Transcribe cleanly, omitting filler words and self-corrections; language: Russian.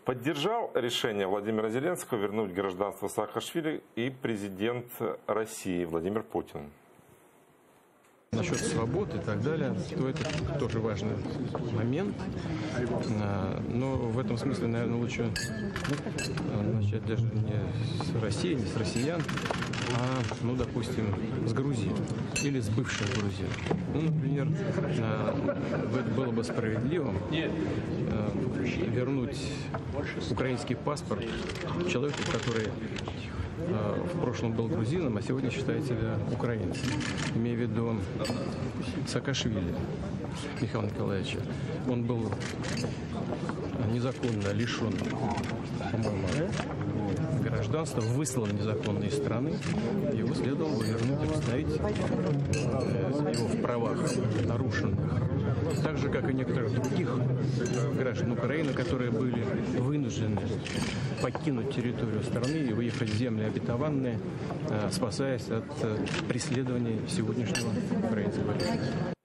Поддержал решение Владимира Зеленского вернуть гражданство Саакашвили и президент России Владимир Путин. Насчет свобод и так далее, то это тоже важный момент. Но в этом смысле, наверное, лучше начать даже не с России, не с россиян, а, ну, допустим, с Грузии или с бывших грузин. Ну, например, было бы справедливым вернуть украинский паспорт человеку, который в прошлом был грузином, а сегодня считает себя украинцем. Имея в виду Саакашвили Михаила Николаевича. Он был незаконно лишен, по-моему, гражданства, выслан незаконно из страны. Его следовало бы вернуть и восстановить его в правах нарушенных. Так же, как и некоторых других граждан Украины, которые были вынуждены покинуть территорию страны и выехать в земли обетованные, спасаясь от преследований сегодняшнего украинского режима.